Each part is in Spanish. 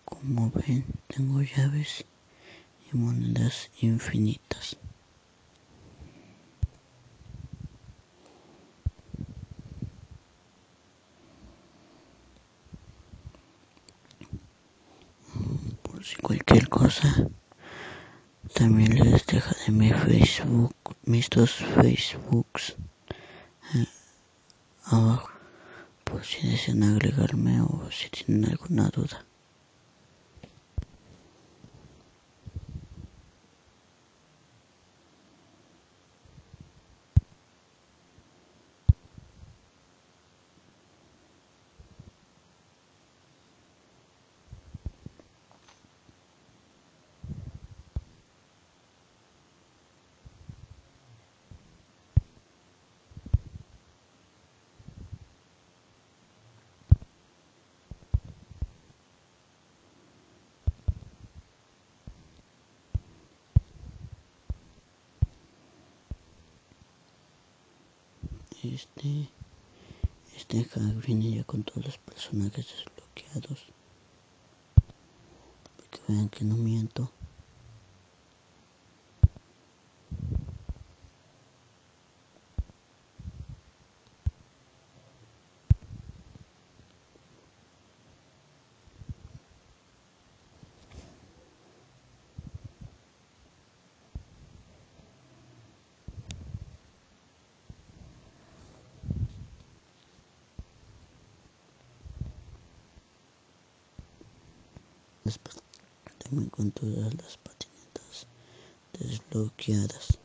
Como ven, tengo llaves y monedas infinitas. Por si cualquier cosa, también les dejaré mi Facebook, mis dos Facebooks abajo, por si desean agregarme o si tienen alguna duda. Este hack viene ya con todos los personajes desbloqueados, para que vean que no miento. También con todas las patinetas desbloqueadas.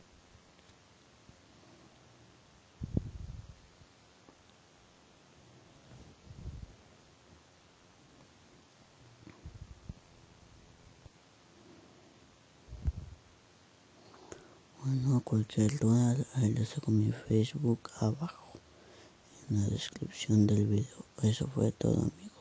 Bueno, cualquier duda, ahí les dejo mi Facebook abajo en la descripción del video. Eso fue todo, amigos.